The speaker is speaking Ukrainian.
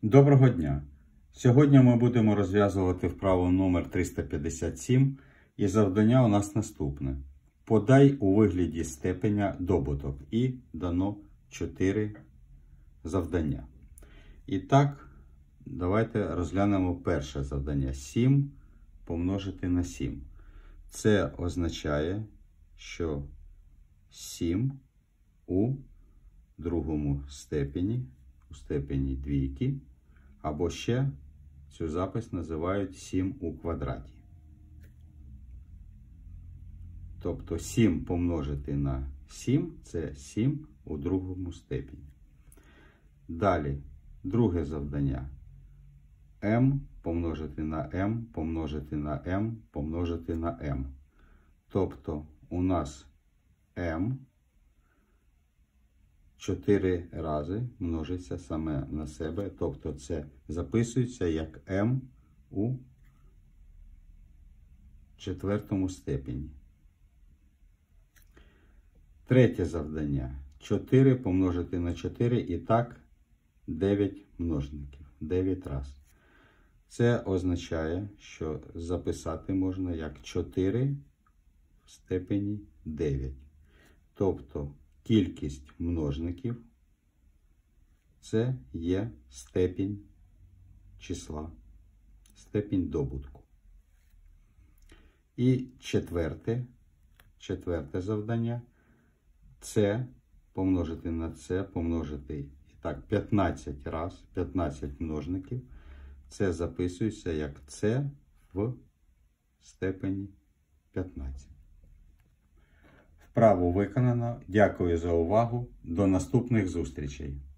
Доброго дня! Сьогодні ми будемо розв'язувати вправу номер 357 і завдання у нас наступне. Подай у вигляді степеня добуток і дано 4 завдання. І так, давайте розглянемо перше завдання. 7 помножити на 7. Це означає, що 7 у другому степені, у степені двійки, або ще цю запис називають 7 у квадраті. Тобто 7 помножити на 7 – це 7 у другому степені. Далі, друге завдання. m помножити на m, помножити на m, помножити на m. Тобто у нас m 4 рази множиться саме на себе, тобто це записується як m у четвертому степені. Третє завдання. 4 помножити на 4 і так 9 множників, 9 разів. Це означає, що записати можна як 4 в степені 9. Тобто кількість множників – це є степінь числа, степінь добутку. І четверте завдання – це помножити на це, помножити і так 15 разів, 15 множників. Це записується як це в степені 15. Вправу виконано. Дякую за увагу. До наступних зустрічей.